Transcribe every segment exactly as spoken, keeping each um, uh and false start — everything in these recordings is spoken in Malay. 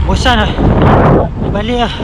Bosan lah. Balik lah.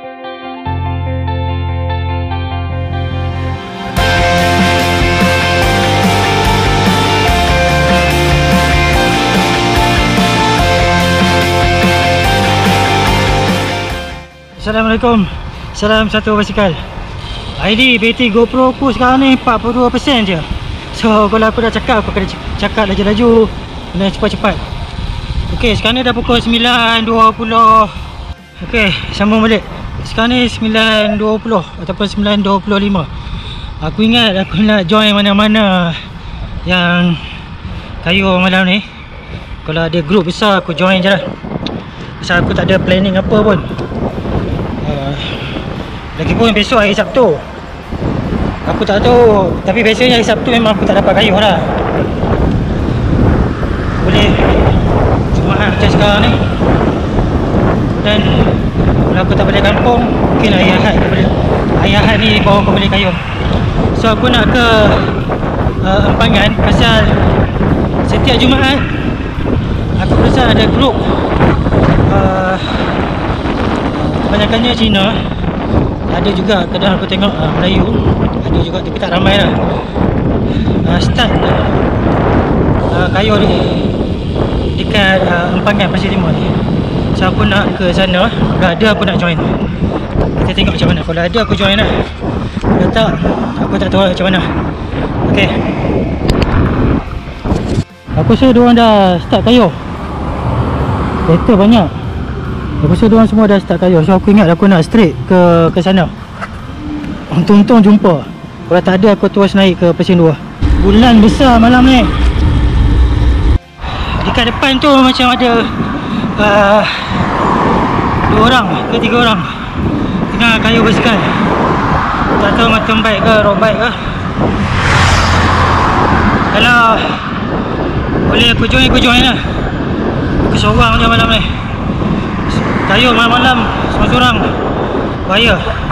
Assalamualaikum. Salam satu basikal. I D bateri GoPro aku sekarang ni empat puluh dua peratus je. So kalau aku dah cakap, aku kena cakap laju-laju dan cepat-cepat. Ok, sekarang ni dah pukul sembilan dua puluh. Ok, sambung balik. Sekarang ni sembilan dua puluh ataupun sembilan dua puluh lima. Aku ingat aku nak join mana-mana yang kayu malam ni. Kalau ada group besar aku join je lah. Pasal aku tak ada planning apa pun. uh, Lagipun besok hari Sabtu, aku tak tahu. Tapi biasanya hari Sabtu memang aku tak dapat kayu lah. Boleh Jumaat macam sekarang ni. Dan kalau aku tak balik kampung, mungkin hari Ahad aku balik. Hari Ahad ni baru aku balik kayu. So aku nak ke uh, Empangan. Pasal setiap Jumaat aku rasa ada grup uh, kebanyakannya Cina. Ada juga kadang aku tengok uh, Melayu. Ada juga tapi tak ramai lah. uh, Start uh, kayu ni dekat uh, Empangan Pasir Timur ni. So aku nak ke sana. Kalau ada aku nak join. Kita tengok macam mana. Kalau ada aku join lah. Kalau tak, aku tak tahu macam mana. Ok, aku rasa diorang dah start kayu. Kereta banyak. Aku rasa diorang semua dah start kayu. So aku ingat aku nak straight ke ke sana. Untung-untung jumpa. Kalau tak ada aku terus naik ke Pesian dua. Bulan besar malam ni. Dekat depan tu macam ada uh, dua orang ke tiga orang tengah kayu basikal. Tak tahu mountain bike ke road bike ke. Kalau boleh aku join, aku join lah. Aku seorang je malam ni. Kayu malam-malam seorang-seorang bahaya.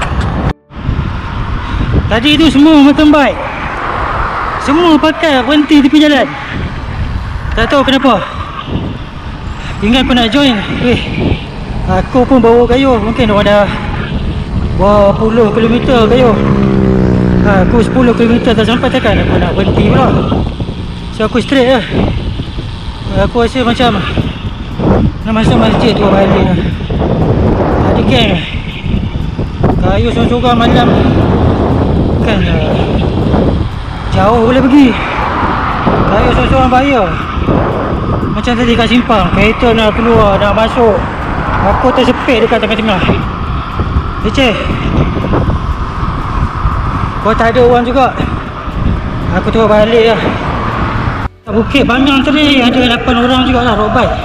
Tadi tu semua mountain bike, semua pakai berhenti tepi jalan. Tak tahu kenapa. Ingat aku nak join. Eh, aku pun bawa kayu. Mungkin orang dah bawa puluh kilometer kayu. Aku sepuluh kilometer tak sampai, takkan aku nak berhenti pula. So aku straight lah. Aku rasa macam nak masuk masjid tu balik lah. Ada geng lah. Kayu sorang-sorang malam kan uh, jauh boleh pergi. Kayu sorang-sorang bahaya. Macam tadi kat simpang, kereta nak keluar, nak masuk, aku tersepit dekat tengah-tengah. Leceh. Kalau tak ada orang juga, aku terus balik lah. Bukit Bangang tadi ada lapan orang juga lah road bike.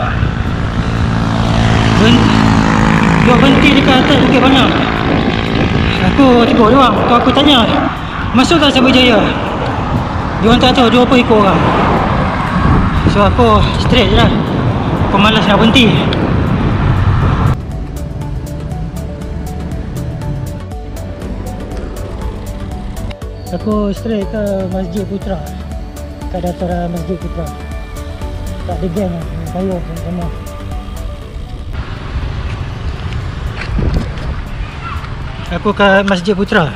Dia berhenti dekat atas Bukit Bangang. Aku tegur dia orang. Tu aku tanya, masuk tak Sabah Jaya? Dia orang tak tahu, dia apa ikut orang. So aku straight je lah. Aku malas nak berhenti. Aku straight ke Masjid Putra. Kat dataran Masjid Putra. Tak ada geng lah, kayu sama. Aku ke Masjid Putra.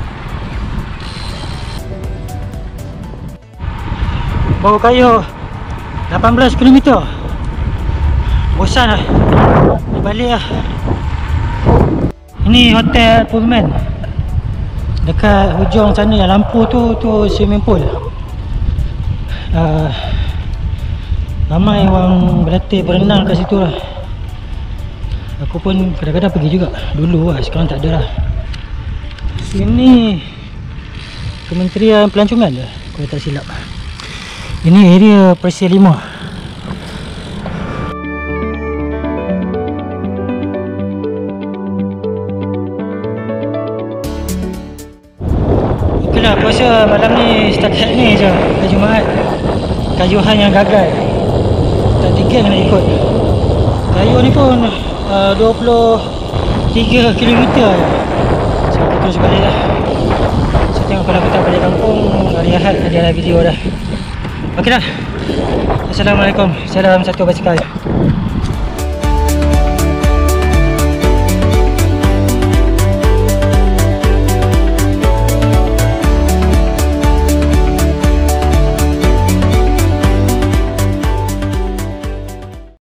Bawa kayu lapan belas kilometer. Bosan lah. Balik lah. Ini Hotel Pullman. Dekat hujung sana yang lampu tu, tu swimming pool. uh, Ramai orang berlatih berenang kat situ lah. Aku pun kadang-kadang pergi juga. Dulu lah, sekarang tak ada lah. Ini Kementerian Pelancongan je, kalau tak silap. Ini area Pasir lima. Ok lah, aku rasa malam ni setakat ni je. Hari Jumaat kayuhan yang gagal. Tak ada geng nak ikut. Kayu ni pun uh, dua puluh tiga kilometer je. So aku terus balik lah. So tengok kalau aku tak balik kampung, hari Ahad ada lah video dah. Ok dah. Assalamualaikum. Salam satu basikal.